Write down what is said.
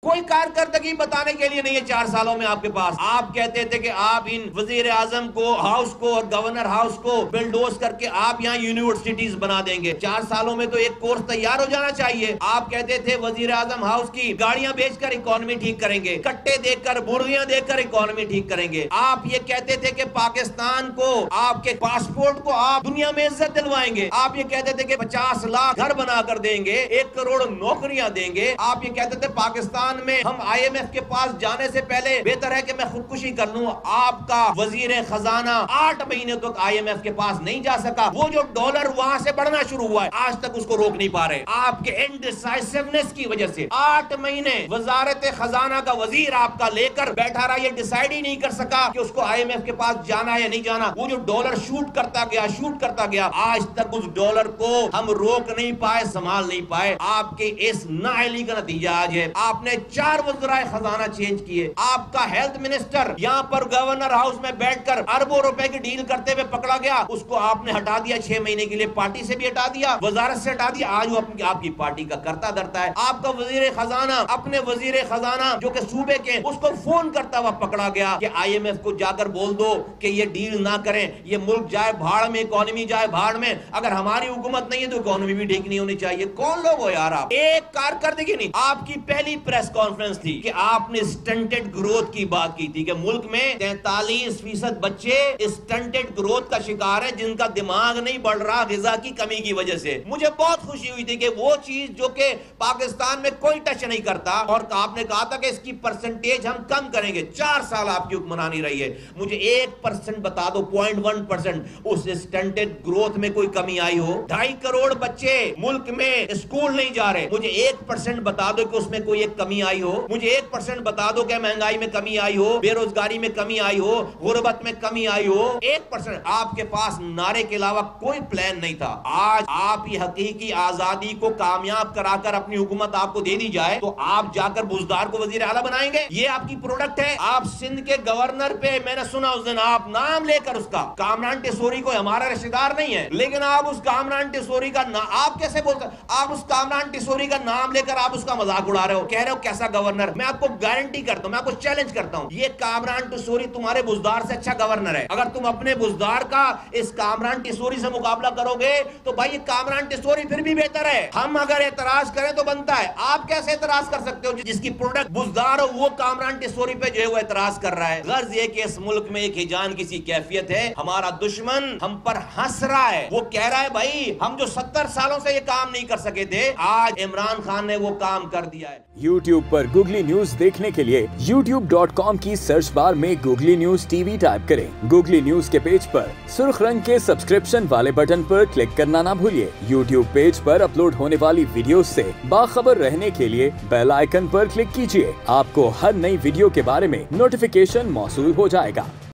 कोई कारकर्दगी बताने के लिए नहीं है 4 सालों में आपके पास। आप कहते थे कि आप इन वजीर आजम को, हाउस को और गवर्नर हाउस को बिल्डोज करके आप यहाँ यूनिवर्सिटीज बना देंगे। 4 सालों में तो एक कोर्स तैयार हो जाना चाहिए। आप कहते थे वजीर आजम हाउस की गाड़ियां बेचकर इकोनॉमी ठीक करेंगे, कट्टे देकर, मुर्गियां देकर इकोनॉमी ठीक करेंगे। आप ये कहते थे कि पाकिस्तान को, आपके पासपोर्ट को आप दुनिया में इज्जत दिलवाएंगे। आप ये कहते थे कि 50 लाख घर बना कर देंगे, 1 करोड़ नौकरियां देंगे। आप ये कहते थे पाकिस्तान में हम IMF के पास जाने से पहले बेहतर है कि मैं खुदकुशी कर लूं। आपका वजीर खजाना 8 महीने तक IMF के पास नहीं जा सका। वो जो डॉलर वहां से बढ़ना शुरू हुआ है, आज तक उसको रोक नहीं पा रहे। आपके इनडिसाइसिवनेस की वजह से 8 महीने वजारत खजाना का वजीर आपका लेकर बैठा रहा, ये डिसाइड ही नहीं कर सका कि उसको IMF के पास जाना है या नहीं जाना। वो जो डॉलर शूट करता गया, आज तक उस डॉलर को हम रोक नहीं पाए, संभाल नहीं पाए। आपके इस नाअहली का नतीजा आज है आपने 4 वज़राए खजाना चेंज किए। आपका हेल्थ मिनिस्टर यहाँ पर गवर्नर हाउस में बैठकर अरबों रुपए की डील करते हुए पकड़ा गया, उसको आपने हटा दिया 6 महीने के लिए, पार्टी से भी हटा दिया, वजारत से हटा दिया। आज वो आपकी पार्टी का करता धरता है। आपका वजीर खजाना, अपने वजीर खजाना जो कि सूबे के, उसको फोन करता हुआ पकड़ा गया कि IMF को जाकर बोल दो कि ये डील ना करें, ये मुल्क जाए भाड़ में, इकोनॉमी जाए भाड़ में। अगर हमारी हुकूमत नहीं है तो इकोनॉमी भी ठीक नहीं होनी चाहिए। कौन लोग हो यार आप? एक कारकर्दगी नहीं। आपकी पहली प्रेस कॉन्फ्रेंस थी कि आपने स्टंटेड ग्रोथ की बात की थी कि मुल्क में 43% बच्चे स्टंटेड ग्रोथ का शिकार है, जिनका दिमाग नहीं बढ़ रहा ग़िज़ा की कमी की वजह से। मुझे बहुत खुशी हुई थी कि वो चीज जो कि पाकिस्तान में कोई टच नहीं करता, और आपने कहा था कि इसकी परसेंटेज हम कम करेंगे। 4 साल आपकी हुक्मरानी रही है, मुझे 1% बता दो, 0.1% उस स्टंटेड ग्रोथ में कोई कमी आई हो। 2.5 करोड़ बच्चे मुल्क में स्कूल नहीं जा रहे, मुझे 1% बता दो कि उसमें कोई एक कमी आई हो। मुझे 1% बता दो कि महंगाई में कमी आई हो, बेरोजगारी में कमी आई हो, गुर्बत में कमी आई हो। 1% आपके पास नारे के अलावा कोई प्लान नहीं था। आज आप ही हकीकी आजादी को कामयाब कराकर अपनी हुकूमत आपको दे दी जाए तो आप जाकर बुजदार को वजीर आला बनाएंगे? ये आपकी प्रोडक्ट है। आप सिंध के गवर्नर पे, मैंने सुना उस दिन आप नाम लेकर उसका, कामरान टिसोरी को हमारा रिश्तेदार नहीं है, लेकिन आप उस कामरान टिसोरी का आप कैसे बोलते? आप उस कामरान टिसोरी का नाम लेकर आप उसका मजाक उड़ा रहे हो, कह रहे हो कैसा गवर्नर। मैं आपको गारंटी करता हूं, मैं आपको चैलेंज करता हूं, ये कामरान टिसोरी तुम्हारे बुजदार से अच्छा गवर्नर है। अगर तुम अपने बुजदार का इस कामरान टिसोरी से मुकाबला करोगे तो भाई ये कामरान टिसोरी फिर भी बेहतर है। हम अगर एतराज करें तो बनता है, आप कैसे एतराज कर सकते हो? जिसकी प्रोडक्ट बुजदार हो वो कामरान टिसोरी पे जो है वो एतराज कर रहा है। गर्ज ये कि इस मुल्क में एक हिजान किसी कैफियत है, हमारा दुश्मन हम पर हंस रहा है। वो कह रहा है भाई हम जो 70 सालों से ये काम नहीं कर सके थे, आज इमरान खान ने वो काम कर दिया है। YouTube पर गूगली न्यूज देखने के लिए youtube.com की सर्च बार में गूगली न्यूज TV टाइप करें। गूगली न्यूज के पेज पर सुर्ख रंग के सब्सक्रिप्शन वाले बटन पर क्लिक करना ना भूलिए। YouTube पेज पर अपलोड होने वाली वीडियो से बाखबर रहने के लिए बेल आइकन पर क्लिक कीजिए। आपको हर नई वीडियो के बारे में नोटिफिकेशन मौसूल हो जाएगा।